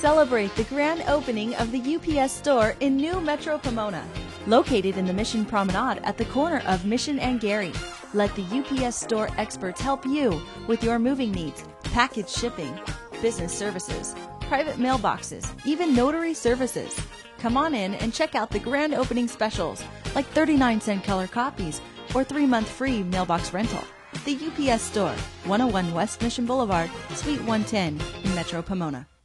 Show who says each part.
Speaker 1: celebrate the grand opening of the UPS store in New Metro Pomona, located in the Mission Promenade at the corner of Mission and Gary. Let the UPS store experts help you with your moving needs, package shipping, business services, private mailboxes, even notary services. Come on in and check out the grand opening specials like 39-cent color copies or 3-month free mailbox rental. The UPS store, 101 West Mission Boulevard, Suite 110 in Metro Pomona.